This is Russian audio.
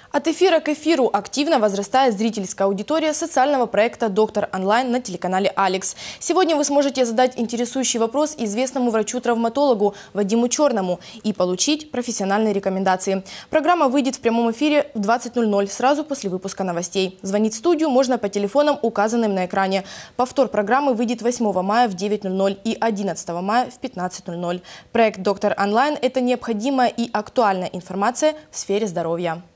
От эфира к эфиру активно возрастает зрительская аудитория социального проекта «Доктор онлайн» на телеканале «Алекс». Сегодня вы сможете задать интересующий вопрос известному врачу-травматологу Вадиму Черному и получить профессиональные рекомендации. Программа выйдет в прямом эфире в 20:00 сразу после выпуска новостей. Звонить в студию можно по телефонам, указанным на экране. Повтор программы выйдет 8 мая в 9:00 и 11 мая в 15:00. Проект «Доктор онлайн» – это необходимая и актуальная информация в сфере здоровья.